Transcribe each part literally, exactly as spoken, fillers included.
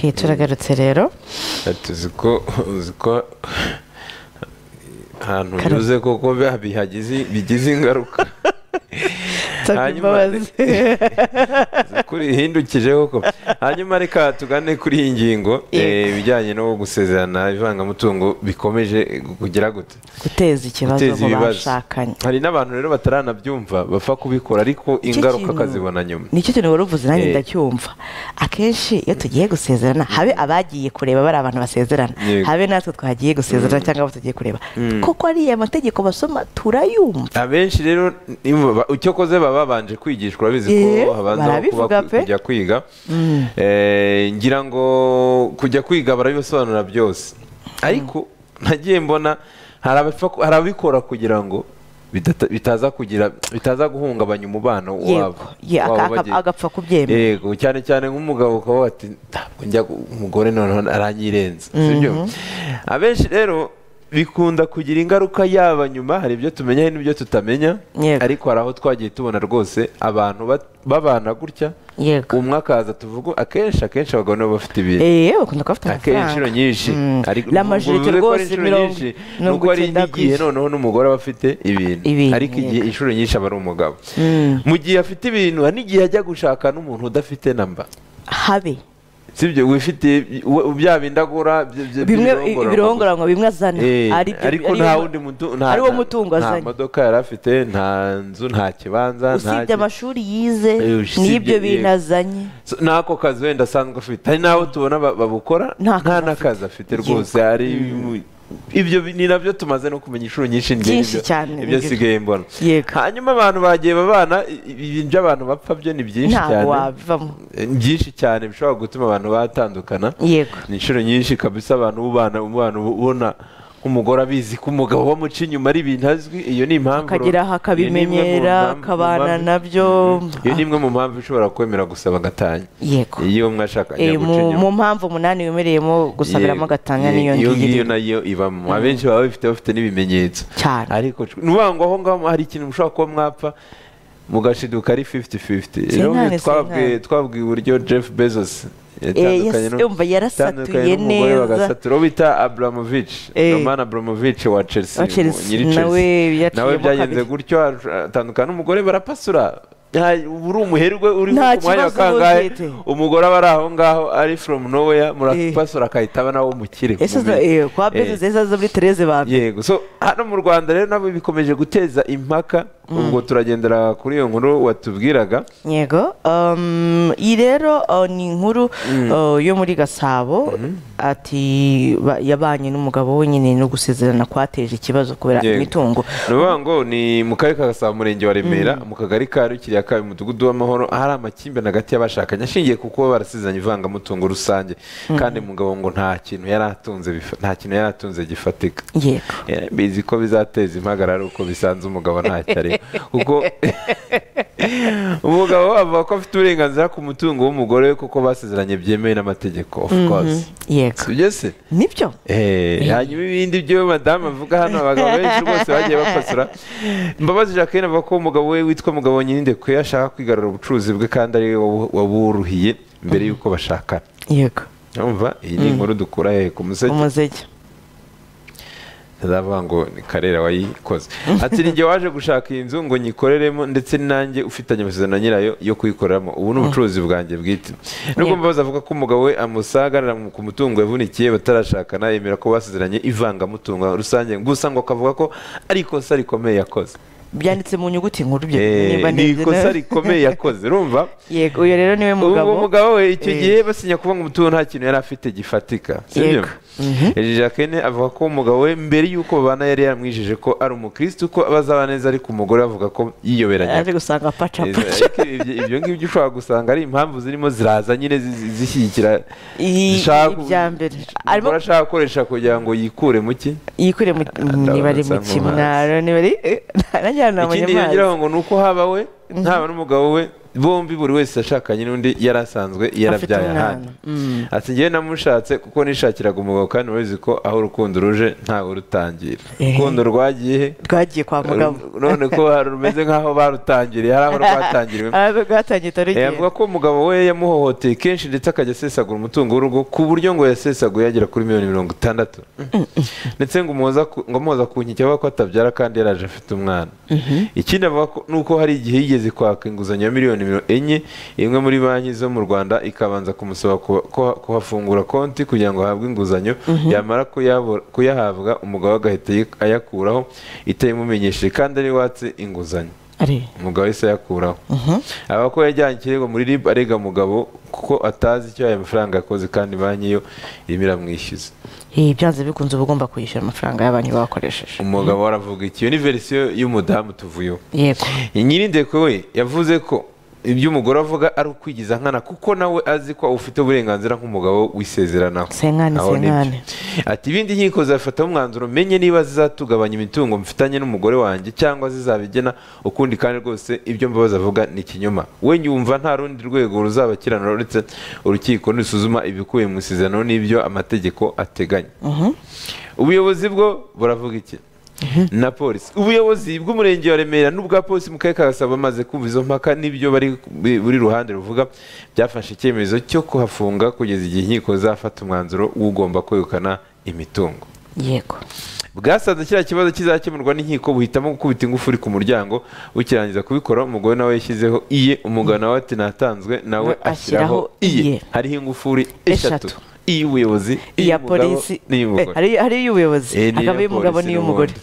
okay turagarutse rero tuziko uziko ahantu yuze koko bihagize bigize ingaruka hanyuma kuri hindukije koko hanyuma reka tugane kuri iyi ngingo ibijyanye no gusezerana ivangamutungo bikomeje kugira gute guteza ikibazo mu bashakanye. Hari n'abantu rero bataranabyumva bapfa kubikora ariko ingaruka kazibona nyuma. Nicyo kintu wari uvuze nanjye ndacyumva. Akenshi iyo tugiye gusezerana habe abagiye kureba bari abantu basezerana habe natwe twagiye gusezerana cyangwa abo tugiye kureba koko ari amategeko basoma turayumva. Abenshi rero icyo koze baba babanje kwigishwa urabizi ko habanza kuba kujya kwiga ngira ngo kujya kwiga barabisobanura byose ariko nagiye mbona harabikora kugira ngo bitaza kugira bitaza guhungabanya umubano wabo agapfa kubyemera. Yego cyane cyane nk'umugabo ukaba ati njya umugore none aranyirenza sibyo. Abenshi rero bikunda kugira ingaruka yaba nyuma hari ibyo tumenya n'ibyo tutamenya ariko hari aho twagiye tubona rwose abantu babana gutya umwe akaza tuvuga akenshi akenshi abagabo nabo bafite ibintu eh bakunda ko bafite amafaranga akenshi nyinshi ariko la majorité rwose mirongo nuko ari igihe noneho n'umugore bafite ibintu ariko igihe inshuro nyinshi aba ari umugabo mu gihe afite ibintu hari n'igihe ajya gushaka n'umuntu udafite namba habe sibyo wifite bya bindagura bimwe ibirongora ngo bimwe azana ariko nta wundi muntu nta ari wo mutungo azanye nta modoka yarafite nta nzu nta kibanza nta usibye amashuri yize n'ibyo binazanye nako kazi wenda asanzwe afite hari naho tubona babukora nta nakazi afite rwose ari ibyo ni nabyo tumaze no kumenya inshuro nyinshi ibyo sigaye mbona. Hanyuma abantu bagiye babana ibintu by'abantu bapfa byo ni byinshi cyane byinshi cyane bishobora gutuma abantu batandukana ni inshuro nyinshi kabisa abantu ubana ubona nk'umugore abizi ko umugabo bamuca inyuma ari ibintu azwi iyo ni impamvu akagira akabimenyera akabana nabyo iyo ni imwe mu mpamvu ishobora kwemera gusaba gatanya iyo mwashakanye mu mpamvu umunani wemereyemo gusabiramo gatanya niyo ngiyo iyo nayo ibamo abenshi baba bafite bafite n'ibimenyetso ariko nuvuga ngo aho ngaho hari ikintu mushobora kuba mwapfa mugashiduka ari fifty fifty rero twabwiye twabwiye uburyo Jeff Bezos yumva yarasatuye neza bita Abramovich Roman Abramovich wa Chelsea nawe byagenze gutyo atandukana n'umugore barapasura uri umuherwe uri ku mwanya wa kangahe umugore aba ari aho ngaho ari from nowhere murapasura akahita aba nawe umukire kwa Bezos ezaza muri Tereze bambe. Yego so hano mu Rwanda rero nabo bikomeje guteza impaka ubwo turagendera kuri iyo nkuru watubwiraga. Yego iyi rero ni inkuru yo muri Gasabo ati yabanye n'umugabo we nyine no gusezerana kwateje ikibazo kubera imitungo. Nuvuga ngo ni mu karere ka Gasabo murenge wa Remera mu kagari ka Rukiriya ka Mudugudu w'Amahoro hari amakimbirane hagati y'abashakanye ashingiye kuko barasezeranye ivangamutungo rusange kandi umugabo ngo nta kintu yaratunze nta kintu yaratunze gifatika. Yego bizi ko bizateza impagarara uko bisanze umugabo ntacyo ari kuko umugabo avuga ko afite uburenganzira ku mutungo w'umugore we kuko basezeranye byemewe n'amategeko of course. Yego sibyo se nibyo eh hanyuma ibindi byo madame avuga hano abagabo benshi rwose bagiye bapasura. Mbabazi Jacqueline avuga ko umugabo we witwa mugabo nyinde ko yashaka kwigarura ubucuruzi bwe kandi ari waburuhiye mbere yuko bashakana. Yego umva iyi ni inkuru dukura he ku museke umuzeke ndavuga ngo ni Karera wayikoze ati ninjye waje gushaka iyi nzu ngo nyikoreremo ndetse nanjye ufitanye amasezerano nyirayo yo kuyikoreramo ubu n'ubucuruzi bwanjye bwite. Nubwo Mbabazi avuga ko umugabo we amusagarira ku mutungo yavunikiye batarashakana yemera ko basezeranye ivangamutungo rusange gusa ngo akavuga ko ari ikosa rikomeye yakoze. Byanditse mu nyuguti nkuru byo ni ikosa rikomeye yakoze urumva. Yego uyo rero niwe mugabo uwo mugabo we icyo gihe basinya kuvuga ngo umutungo nta kintu yari afite gifatika sibyo. Jacqueline avuga ko umugabo we mbere yuko babana yari yaramwijije ko ari umukristo ko bazaba neza ariko umugore avuga ko yiyoberanya aje gusanga paca paca ibyo ngibyo ushobora gusanga ari impamvu zirimo ziraza nyine zishyigikira ibyambere arimo arashaka gukoresha kugira ngo yikure muki yikure mu nibari mu kimwaro nibari ikindi yongeraho ngo nuko haba we ntaba n'umugabo we bombi buri wese ashakanye n'undi yarasanzwe yarabyaye ahandi ati ngewe namushatse kuko nishakiraga umugabo kandi urabizi ko aho urukundo ruje ntawe rutangira urukundo rwagiye he rwagiye kwa mugabo none ko rumeze nk'aho barutangiriye hari aho rwatangiriwe avuga ko umugabo we yamuhohoteye kenshi ndetse akajya asesagura umutungo w'urugo ku buryo ngo yasesaguye yagera kuri miliyoni mirongo itandatu ndetse ngo muhoza ku nkike avuga ko atabyara kandi yaraje afite umwana ikindi avuga ni uko hari igihe yigeze kwaka inguzanyo ya miliyoni enye imwe muri banki zo mu Rwanda ikabanza kumusaba kuhafungura konti kugira ngo ahabwe inguzanyo yamara kuyahabwa umugabo agahita ayakuraho itayimumenyesheje kandi ari watse inguzanyo umugabo wese ayakuraho aba ko yajyanye ikirego muri R I B arega mugabo kuko atazi icyo aya mafaranga yakoze kandi banki yo irimo iramwishyuza byanze bikunze uba ugomba kwishyura amafaranga y'abantu bakoresheje umugabo waravuga iki iyo ni verisiyo y'umudamu tuvuyeho yego nyirindekwe we yavuze ko ibyo umugore avuga ari ukwigiza nkana kuko nawe azi ko ufite uburenganzira nk'umugabo wisezeranaho senkane senkane ati ibindi nkiko zafataho umwanzuro menye niba zizatugabanya imitungo mfitanye n'umugore wanjye cyangwa zizabigena ukundi kandi rwose ibyo mbabaza avuga ni ikinyoma we nyumva nta rundi rwego ruzabakiranura uretse urukiko nisuzuma ibikubiye mu isezerano n'ibyo amategeko ateganya ubuyobozi bwo buravuga iki na polisi ubuyobozi bw'umurenge wa Remera n'ubwa polisi mu karere ka Gasabo bamaze kumva izo mpaka n'ibyo bari buri ruhande ruvuga byafashe icyemezo cyo kuhafunga kugeza igihe inkiko zafata umwanzuro w'ugomba kwegukana imitungo yego bwasanze kiriya kibazo kizakemurwa n'inkiko buhitamo gukubita ingufuri ku muryango ukirangiza kubikora umugore nawe yashyizeho iye umugabo nawe ati natanzwe nawe ashyiraho iye hariho ingufuri eshatu iy'ubuyobozi iya polisi hari iy'ubuyobozi hakaba iy'umugabo n'iy'umugore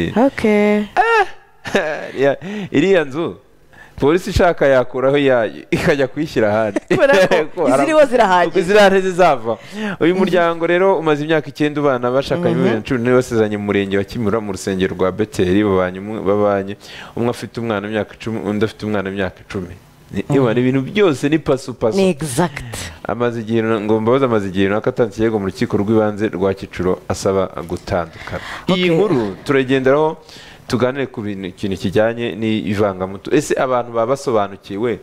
iriya nzu polisi ishaka yakuraho yayo ikajya kuyishyira ahandi iziriho zirahagije zirahari zizava uyu muryango rero umaze imyaka icyenda ubana bashakanye muri bibiri na cumi n'ine basezeranye mu murenge wa Kimihurura mu rusengero rwa Beteli babanye umwe afite umwana w'imyaka icumi undi afite umwana w'imyaka icumi ni ibintu byose ni pasu pasu ni exact amaze igihe ngo mbabaza amaze igihe runaka atanze ikirego mu rukiko rw'ibanze rwa Kicukiro asaba gutandukana iyi nkuru turagenderaho tuganire ku bintu ikintu kijyanye n'ivangamutungo ese abantu baba basobanukiwe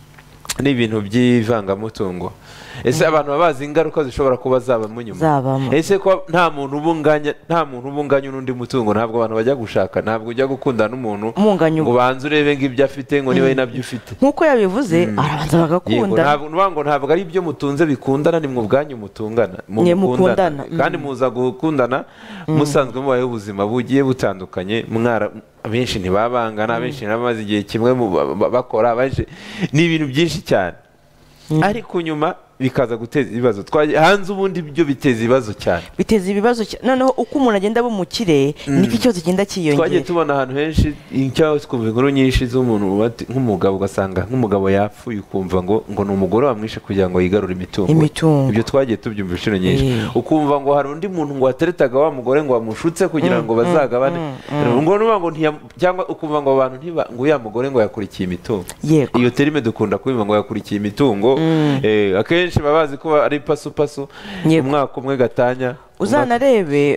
n'ibintu by'ivangamutungo ese abantu babazi ingaruka zishobora kuba zaba mu nyuma ese ko nta muntu ubunganya nta muntu ubunganya n'undi mutungo ntabwo abantu bajya gushaka ntabwo ujya gukundana n'umuntu ngo banze urebe ngo ibyo afite ngo niba nabyo ufite nkuko yabivuze arabanza bagakunda ntabwo ntabwo ari ibyo mutunze bikundana ni mwe ubwanyu mutungana mukundana kandi muza gukundana musanzwe mubayeho ubuzima bugiye butandukanye mwara abenshi ntibabangana abenshi n'abamaze igihe kimwe bakora ni ibintu byinshi cyane ariko nyuma bikaza guteza ibibazo hanze ubundi byo biteza ibibazo cyane biteza ibibazo noneho uko umuntu agenda bumukire niki cyose kigenda cyiyongera twagiye tubona ahantu henshi cyangwa twumva inkuru nyinshi z'umuntu nk'umugabo ugasanga nk'umugabo yapfuye ukumva ngo ngo ni umugore wamwishe kugira ngo yigarure imitungo ibyo twagiye tubyumva inshuro nyinshi ukumva ngo hari undi muntu ngo wateretaga wa mugore ngo wamushutse kugira ngo bazagabane ngo nuba ngo cyangwa ukumva ngo abantu ntiba ngo ya mugore ngo yakurikiye imitungo iyo terime dukunda kubivuga ngo yakurikiye imitungo akenshi babazi ko ari pasu pasu umwaka umwe gatanya uzanarebe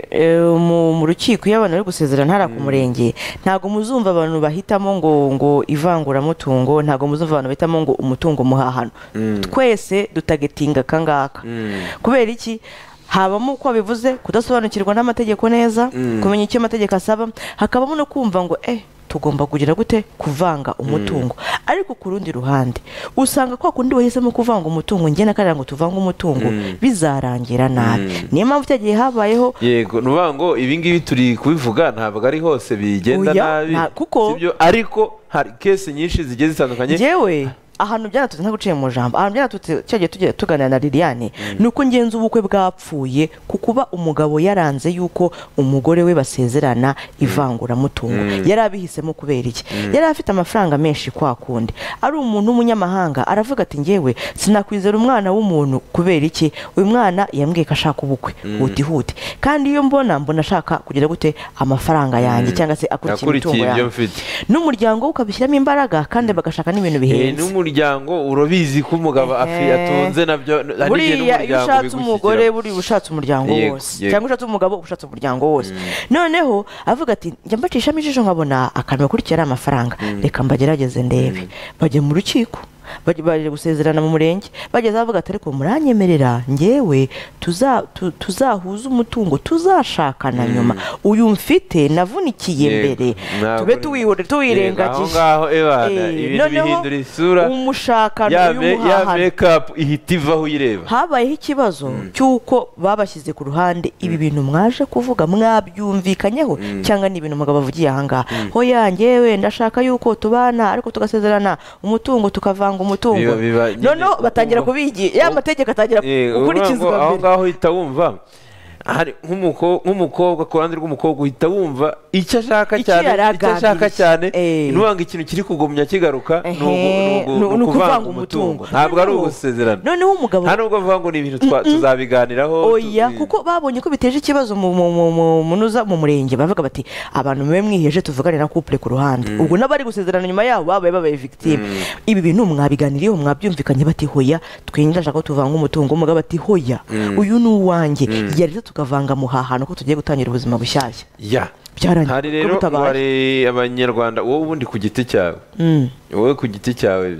mu rukiko iyo abantu bari gusezerana ntara ku murenge ntabwo muzumva abantu bahitamo ngo ngo ivanguramutungo ntabwo muzumva abantu bahitamo ngo umutungo muhahano twese dutagetinga kangaka kubera iki habamo uko bivuze kudasobanukirwa n'amategeko neza kumenya icyo amategeko asaba hakabamo no kumva ngo eh tugomba kugira gute kuvanga umutungo ariko ku rundi ruhande usanga kwa kundi wahisemo kuvanga umutungo njye nakarira ngo tuvanga umutungo bizarangira nabi niyo mpamvu cyagiye habayeho yego nuvuga ngo ibi ngibi turi kubivuga ntabwo ari hose bigenda nabi sibyo ariko hari kesi nyinshi zigiye zitandukanye jewe ahantu byaratutse nta guciye mu jambo ahantu byaratutse cyagiye tugiye tuganira na Liliane nuko ngenza ubukwe bwapfuye kukuba umugabo yaranze yuko umugore we basezerana ivangura mutungo yari abihisemo kubera iki yari afite amafaranga menshi kwa kundi ari umuntu w'umunyamahanga aravuga ati ngewe sinakwizera umwana w'umuntu kubera iki uyu mwana yambwiye ko ashaka ubukwe huti huti kandi iyo mbona mbona ashaka kugira gute amafaranga yanjye cyangwa se akurikiye imitungo yanjye n'umuryango ukabishyiramo imbaraga kandi bagashaka n'ibintu bihenze umuryango urabizi ko umugabo atunze nabyo buriya iyo ushatse umugore buri ushatse umuryango wose cyangwa ushatse umugabo ushatse umuryango wose noneho avuga ati njya mbacishamo ijisho nkabona akantu bakurikira ari amafaranga reka mbagerageze ndebe bajya mu rukiko baje gusezerana mu murenge bageze bavuga ati ariko muranyemerera ngewe tuzahuza umutungo tuzashakana nyuma uyu mfite navunikiye mbere tube tuwihore tuwirengagije ibintu bihindura isura umushakano ya make-up ihita ivaho uyireba habayeho ikibazo cy'uko babashyize ku ruhande ibi bintu mwaje kuvuga mwabyumvikanyeho cyangwa ni ibintu umugabo avugiye ahangaha hoya ngewe ndashaka yuko tubana ariko tugasezerana umutungo tukavanga umutungo noneho batangira kubigira ya mategeko atangira gukurikizwa mbere aho ngaho uhita wumva hari nk'umukobwa ku ruhande rw'umukobwa uhita wumva icyo ashaka cyane icyo ashaka cyane n'uwanga ikintu kiri kugumya kigaruka ni ukuvanga umutungo ntabwo ari ugusezerana noneho umugabo nta nubwo avuga ngo ni ibintu tuzabiganiraho oya kuko babonye ko biteje ikibazo munuza mu murenge bavuga bati abantu mube mwiheje tuvugane na couple ku ruhande ubwo n'abari gusezerana nyuma yabo babaye babaye victime ibi bintu mwabiganiriyeho mwabyumvikanye bati hoya twinjira ndashaka ko tuvanga umutungo umugabo ati hoya uyu ni uwanjye yari tukavanga muhahano ko tugiye gutangira ubuzima bushyashya ya hari rero hari abanyarwanda wowe ubundi ku giti cyawe wowe ku giti cyawe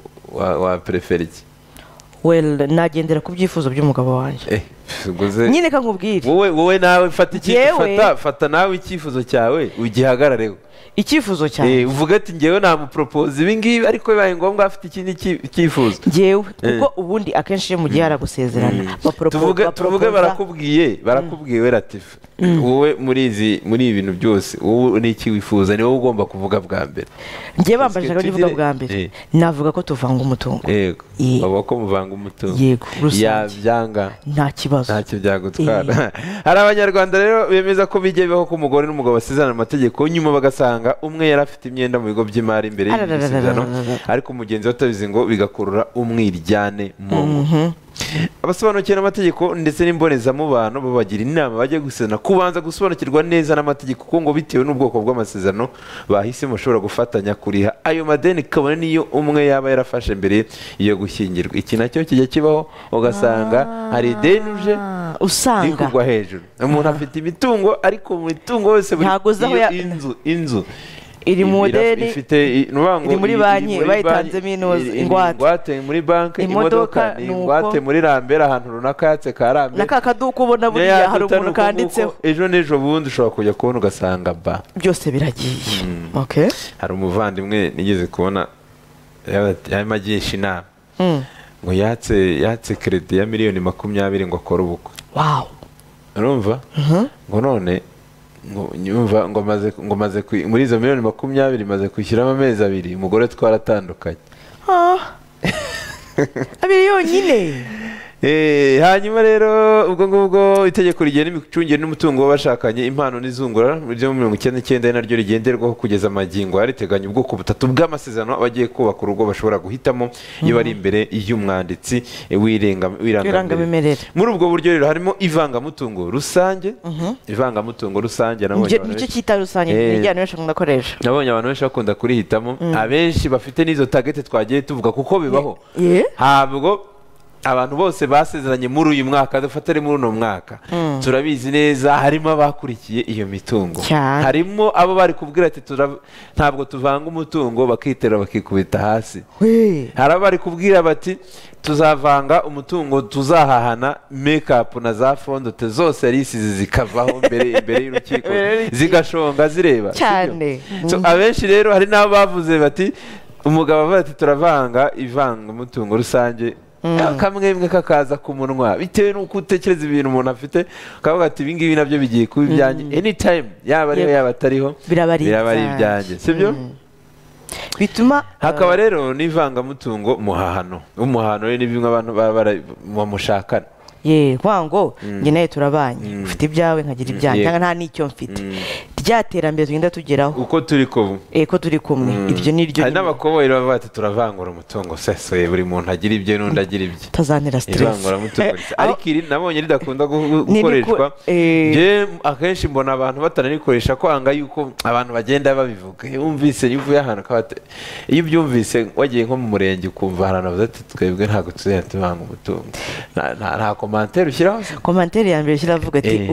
wa prefera iki well nagendera ku byifuzo by'umugabo wanjye nyine kankubwire wowe wowe nawe fata iki fata fata nawe icyifuzo cyawe ugihagarareho icyifuzo cyane uvuga ati ngewe namupropose ibi ngibi ariko bibaye ngombwa afite ikindi cyifuzo ngewe kuko ubundi akenshi iyo mugiye haragusezerana tuvuge barakubwiye barakubwiye we Latifa wowe muri izi muri ibi bintu byose wowe n'iki wifuza ni wowe ugomba kuvuga bwa mbere ngewe bambajije ko nivuga bwa mbere navuga ko tuvanga umutungo yego baba ko muvanga umutungo yego yabyanga nta kibazo ntacyo byagutwara hari abanyarwanda rero bemeza ko bijya bibaho ko umugore n'umugabo basezerana amategeko nyuma bagasanga umwe yari afite imyenda mu bigo by'imari imbere y'isezerano ariko umugenzi we atabizi ngo bigakurura umwiryane mu ngo abasobanukiwe n'amategeko ndetse n'imbonezamubano babagira inama bajya gusezerana kubanza gusobanukirwa neza n'amategeko kuko ngo bitewe n'ubwoko bw'amasezerano bahisemo ushobora gufatanya kuriha ayo madeni kabone niyo umwe yaba yarafashe mbere yo gushyingirwa iki nacyo kijya kibaho ugasanga hari ideni uje usanga rikugwa hejuru umuntu afite imitungo ariko mu mitungo yose inzu inzu iri modeli ifite iri muri banki bayitanzemo ingwate muri banki imodoka ni ingwate muri Rambera ahantu runaka yatse ka Rambera naka kaduka ubona buriya hari umuntu kanditseho ejo n'ejo bundi ushobora kujya kubona ugasanga ba byose biragiye okay hari umuvandimwe nigeze kubona yarimo agisha inama ngo yatse yatse credit ya miliyoni makumyabiri ngo akore ubukwe wow urumva ngo none nyumva ngo maze ngo maze muri izo miliyoni makumyabiri maze kwishyuramo amezi abiri umugore twaratandukanye abiri yonyine hanyuma rero ubwo ngubwo itegeko rigena imicungire n'umutungo w'abashakanye impano n'izungura ryo mirongo icyenda n'icyenda naryo rigenderwaho kugeza amagingo riteganya ubwoko butatu bw'amasezerano abagiye kubaka urugo bashobora guhitamo iyo bari imbere y'umwanditsi w'irangamimerere muri ubwo buryo rero harimo ivangamutungo rusange ivangamutungo rusange nicyo cyita rusange n'ijyana benshi bakunda gukoresha nabonye abantu benshi bakunda kurihitamo abenshi bafite n'izo tagete twagiye tuvuga kuko bibaho ntabwo abantu bose basezeranye muri uyu mwaka dufatire muri uno mwaka turabizi neza harimo abakurikiye iyo mitungo harimo abo bari kubwira ati ntabwo tuvanga umutungo bakitera bakikubita hasi hari abo bari kubwira bati tuzavanga umutungo tuzahahana make-up na za fondote zose yari isize zikavaho imbere y'urukiko zigashonga zireba cyane abenshi rero hari n'abo bavuze bati umugabo avuga ati turavanga ivanga umutungo rusange kamwe kakaza ku munwa bitewe n'uko utekereza ibintu umuntu afite ukavuga ati ibi ngibi nabyo bigiye kuba ibyanjye anytime yaba ariho yaba atariho biraba ari ibyanjye sibyo bituma hakaba rero n'ivangamutungo muhahano umuhahano ni bimwe abantu baba bamushakana ye kwango njye nawe turabanye ufite ibyawe nkagira ibyanjye cyangwa nta n'icyo mfite rya terambere tugenda tugeraho uko turi kumwe eko turi kumwe ibyo ni ryo hari n'abakoboyi bavuga ati turavangura umutungo sesoye buri muntu agira ibye n'undi agira ibye tazanira stress ivangura mutungo ariko iri nabonye ridakunda gukoreshwa je akenshi mbona abantu batanarikoresha kwanga yuko abantu bagenda babivuga yumvise yuvuye ahantu kabate iyo byumvise wagiye nko mu murenge ukumva haranavuze ati twebwe ntago tuzenya tuvanga umutungo nta nta commentaire ushyiraho commentaire ya mbere ushyiravuga ati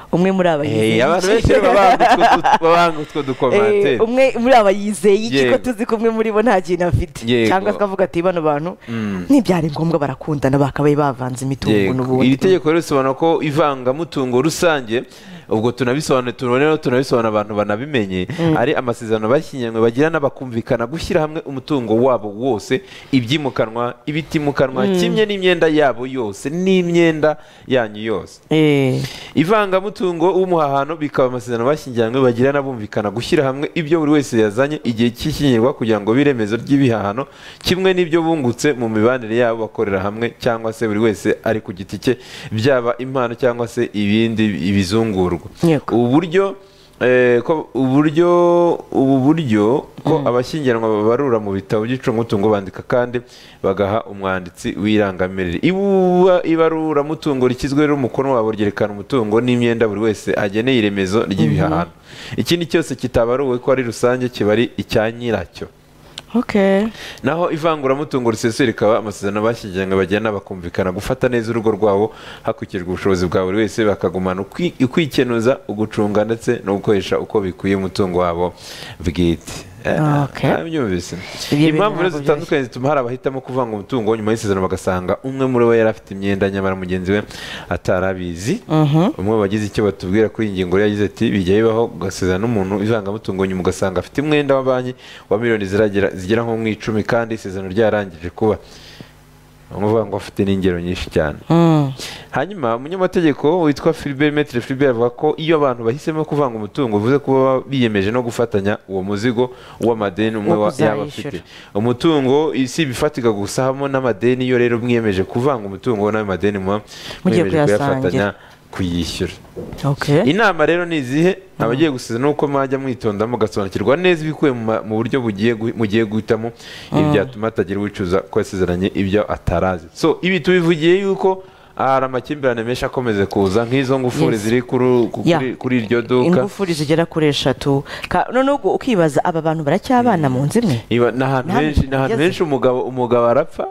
umwe muri aba yizeye abantu benshi babanga utwo dukomantere umwe muri aba yizeye iki ko tuzi ko umwe muri bo nta kintu afite cyangwa akavuga ati bano bantu ntibyari ngombwa barakundana bakabaye bavanze imitungo n'ubundi. iri tegeko rero risobanura ko ivangamutungo rusange ubwo tunabisobanura tubone tunabisobanura abantu banabimenye ari amasezerano bashyingiranywe bagirana bakumvikana gushyira hamwe umutungo wabo wose ibyimukanwa ibitimukanwa kimwe n'imyenda yabo yose n'imyenda yanyu yose. Ivangamutungo w'umuhahano bikaba amasezerano bashyingiranywe bagirana bumvikana gushyira hamwe ibyo buri wese yazanye igihe cy'ishyingirwa kugira ngo biremezo ry'ibihahano kimwe n'ibyo bungutse mu mibanire yabo bakorera hamwe cyangwa se buri wese ari ku giti cye byaba impano cyangwa se ibindi ibizungurwa. ubu buryo uburyo ubu buryo ko abashyingiranwa babarura mu bitabo by'icungamutungo bandika kandi bagaha umwanditsi w'irangamirire. Ibarura mutungo rikizwe n'umukono wabo ryerekana umutungo n'imyenda buri wese ageneye iremezo ry'ibihahano. Ikindi cyose kitabaruwe ko ari rusange kiba ari icya nyiracyo. Okay. Naho ivanguramutungo risesuye rikaba amasezerano bashyingiranywe bagirana bakumvikana gufata neza urugo rwabo hakurikijwe ubushobozi bwa buri wese bakagumana ukwikenuza ugucunga ndetse no gukoresha uko bikwiye umutungo wabo bwite. Impamvu rero zitandukanye zituma hari abahitamo kuvanga umutungo nyuma y'isezerano bagasanga umwe muri bo yari afite imyenda nyamara mugenzi we atarabizi. Umwe bagize icyo batubwira kuri iyi ngingo yagize ati bijya bibaho ugasezerana n'umuntu ivangamutungo nyuma ugasanga afite umwenda wa banki wa miliyoni zigera nko mu icumi kandi isezerano ryarangije kuba. Umuvuga ngo afite n'ingero nyinshi cyane. Hanyuma umunyamategeko witwa Philbert Maître Philbert avuga ko iyo abantu bahisemo kuvanga umutungo bivuze kuba biyemeje no gufatanya uwo muzigo w'amadeni umwe yaba afite. Umutungo isi bifatika gusa hamwe n'amadeni iyo rero mwiyemeje kuvanga umutungo n'ayo madeni mwiyemeje kuyafatanya kuyishyura. Inama rero ni izihe abagiye gusezerana nuko mwajya mwitonda mugasobanukirwa neza ibikuye mu buryo mugiye guhitamo ibyatuma atagira uwicuza ko yasezeranye ibyo atarazi. So ibi tubivugiye yuko hari amakimbirane menshi akomeze kuza nk'izo ngufuri ziri kuri iryo duka. Ingufuri zigera kuri eshatu noneho ukibaza aba bantu baracyabana mu nzu imwe. N'ahantu henshi umugabo arapfa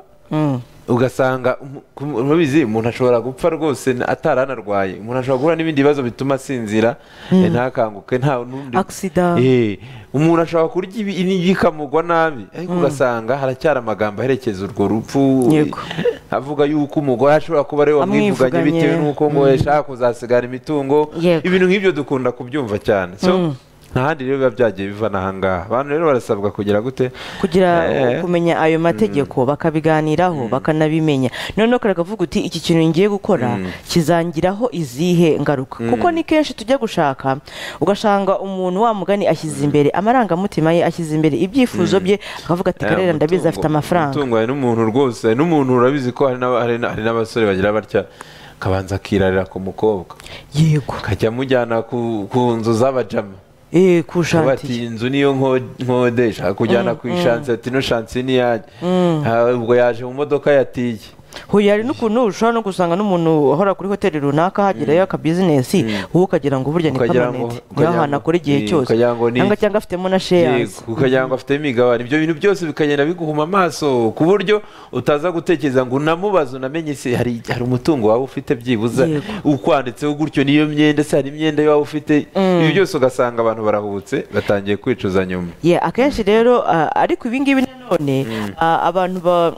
ugasanga urabizi umuntu ashobora gupfa rwose ataranarwaye, umuntu ashobora guhura n'ibindi bibazo bituma asinzira ntakanguke nta n'undi accident, umuntu ashobora kurya ibikamugwa nabi ariko ugasanga haracyari amagambo aherekeza urwo rupfu avuga yuko umugore ashobora kuba ariwe wamwivuganye bitewe n'uko ngo yashaka kuzasigara imitungo. Ibintu nk'ibyo dukunda kubyumva cyane. So ntahandi rero biba byagiye biva n'ahangaha. Abantu rero barasabwa kugira gute kugira kumenya ayo mategeko bakabiganiraho bakanabimenya noneho karagavuga uti iki kintu ngiye gukora kizangiraho izihe ngaruka kuko ni kenshi tujya gushaka ugasanga umuntu wa mugani ashyize imbere amarangamutima ye ashyize imbere ibyifuzo bye akavuga ati karera ndabizi afite amafaranga. Umutungo hari n'umuntu rwose n'umuntu urabizi ko hari n'abasore bagira batya kabanza akirarira ku mukobwa yego akajya amujyana ku nzu z'abajama eh kushanti bati inzu niyo nkodesha kujyana ku ishansi ati no shansi ni yaje ubwo yaje mu modoka yatiye. Huye hari n'ukuntu ushobora no gusanga n'umuntu ahora kuri hoteli runaka hagirayo aka business wowe ukagira ngo burya ni permanent niho hantu akora igihe cyose cyangwa cyangwa afitemo na shares ukagira ngo afite imigabane. Ibyo bintu byose bikagenda biguhuma amaso ku buryo utaza gutekereza ngo unamubaze unamenye se hari hari umutungo wawe ufite byibuza ukwanditseho gutyo niyo myenda se hari imyenda yawe ufite. Ibi byose ugasanga abantu barahubutse batangiye kwicuza nyuma. Yeah, akenshi rero ariko ibi ngibi nanone abantu ba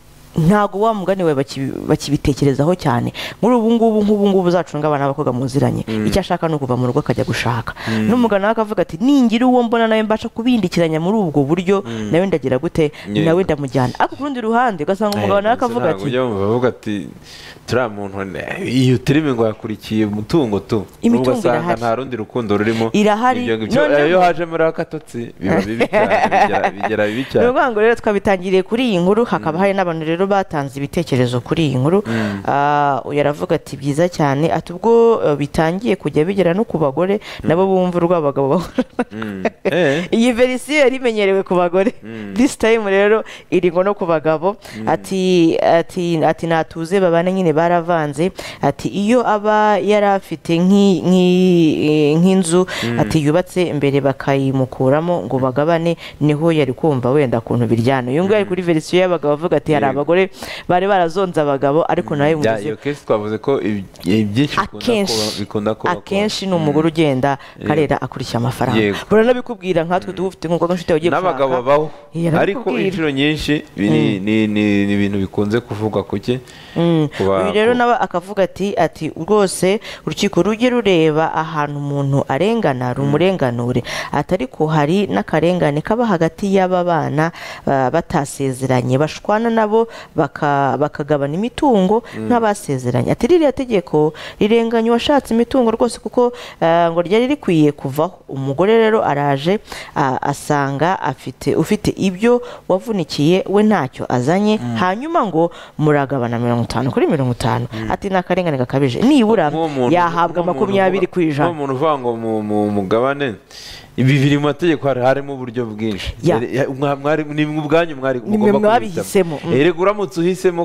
ntago wa mugani we bakibitekerezaho cyane muri ubu ngubu nk'ubu ngubu uzacunga abana bakoga muziranye icyo ashaka no kuva mu rugo akajya gushaka n'umugana akavuga ati ningira uwo mbona nawe mbasha kubindikiranya muri ubwo buryo nawe ndagira gute nawe ndamujyana ariko ku rundi ruhande ugasanga umugabo nawe akavuga ati bavuga ati turiya muntu iyo turime ngo yakurikiye umutungo tu ugasanga nta rundi rukundo rurimo irahari iyo haje muri akatotsi biba bibi cyane bigera bibi cyane. N'ubwo ngo rero twabitangiriye kuri iyi nkuru hakaba hari n'abantu rero batanze ibitekerezo kuri iyi nkuru. Yaravuga ati byiza cyane ati ubwo bitangiye kujya bigera no ku bagore nabo bumva urw'abagabo. Iyi verisiyo yari imenyerewe ku bagore this time rero iri ngo no ku bagabo. Ati ati ati natuze babane nyine baravanze ati iyo aba yari afite nk'inzu ati yubatse mbere bakayimukuramo ngo bagabane niho yari kumva wenda kuntu biryana. Uyu nguyu ari kuri verisiyo y'abagabo avuga ati hari abagore abagore bari barazonze abagabo ariko nawe muzi iyo case twavuze ko ibyinshi bikunda kuba akenshi ni umugore ugenda karera akurikira amafaranga buranabikubwira nkatwe dufite nkuko nshuti ugiye gushaka n'abagabo babaho ariko inshuro nyinshi ni ibintu bikunze kuvugwa kuki uyu rero nawe akavuga ati ati rwose urukiko rujye rureba ahantu umuntu arengana rumurenganure atari ko hari n'akarengane kaba hagati y'aba bana batasezeranye bashwana nabo bakagabana imitungo nk'abasezeranye ati ririya tegeko rirenganya uwashatse imitungo rwose kuko ngo ryari rikwiye kuvaho umugore rero araje asanga afite ufite ibyo wavunikiye we ntacyo azanye hanyuma ngo muragabana mirongo itanu kuri mirongo itanu ati ni akarengane gakabije nibura yahabwa makumyabiri ku ijana umuntu uvuga ngo mu mugabane ibi biri mu mategeko harimo uburyo bwinshi ni ubwanyu mwari mugomba kubihisemo erega uramutse uhisemo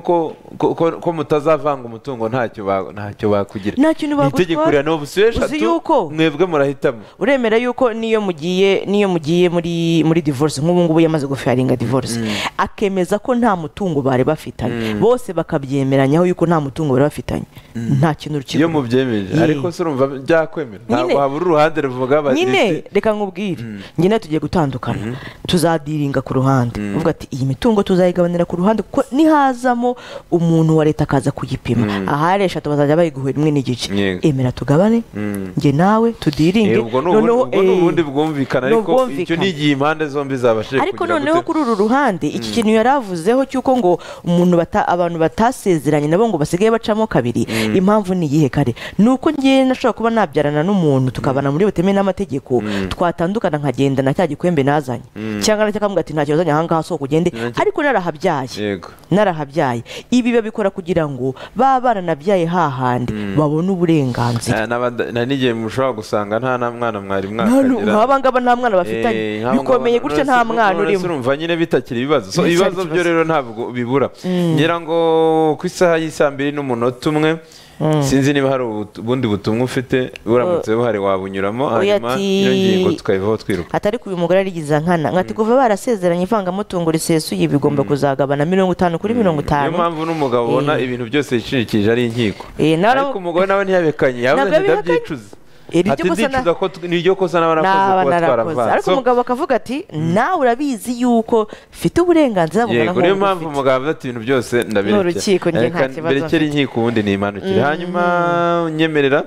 ko mutazavanga umutungo ntacyo bakugira itegeko rya nobusiyo eshatu mwebwe murahitamo uremera yuko niyo mugiye niyo mugiye muri muri divorce nk'ubu ngubu yamaze gufaringa divorce akemeza ko nta mutungo bari bafitanye bose bakabyemeranyaho yuko nta mutungo bari bafitanye nta kintu rukiko iyo mubyemeje ariko se urumva byakwemera ntabwo habura uruhande ruvuga nyine reka nkubwire nyine tugiye gutandukana tuzadiringa ku ruhande uvuga ati iyi mitungo tuzayigabanira ku ruhande kuko nihazamo umuntu wa leta akaza kuyipima ahari eshatu bazajya bayiguha rimwe n'igice emera tugabane njye nawe tudiringe noneho ubundi bwumvikana ariko icyo ni igihe impande zombi zabashije ariko noneho kuri uru ruhande iki kintu yaravuzeho cyuko ngo umuntu abantu batasezeranye nabo ngo basigaye bacamo kabiri impamvu ni iyihe kare nuko ngiye nashobora kuba nabyarana n'umuntu tukabana muri buteme n'amategeko twatandukana nkagenda na cya gikwembe nazanye cyangwa nacyo akavuga ati ntacyo wazanye ahangaha soko ugende ariko narahabyaye narahabyaye ibi babikora kugira ngo ba bana nabyaye hahandi babone uburenganzira na n'igihe mushobora gusanga nta na mwana mwari mwakagira nk'aba ngaba nta mwana bafitanye bikomeye gutya nta mwana urimo urumva nyine bitakira ibibazo ibibazo byo rero ntabwo bibura ngira ngo ku isaha y'isaa mbiri n'umunota umwe sinzi niba hari ubundi butumwa ufite buramutse buhari wabunyuramo hanyuma iyo ngingo tukayivaho twiruka atari ku uyu mugore arigiza nkana nkati kuva barasezeranye ivangamutungo risesuye bigomba kuzagabana mirongo itanu kuri mirongo itanu niyo mpamvu n'umugabo ubona ibintu byose yishingikije ari inkiko ariko umugore nawe ntiyabekanye yavuze ati ndabyicuza ati ndicuza ko niryo kosa n'abanakoze kuba twaravanze ariko umugabo akavuga ati nawe urabizi yuko mfite uburenganzira bungana nk'ubwo niyo mpamvu umugabo avuga ati ibintu byose ndabirekera mberekere inkiko ubundi ni imanukire hanyuma nyemerera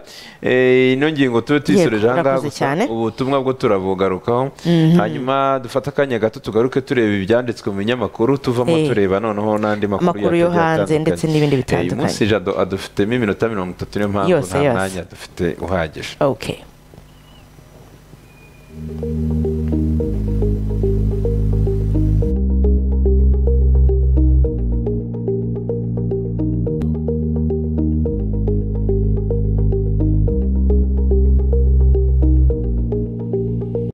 ino ngingo tube tuyisoreje ahangaha gusa ubutumwa bwo turabugarukaho hanyuma dufate akanya gato tugaruke tureba ibyanditswe mu binyamakuru tuvamo tureba noneho n'andi makuru yo hanze ndetse n'ibindi bitandukanye uyu munsi jado adufitemo iminota mirongo itatu niyo mpamvu nta mwanya dufite uhagije okay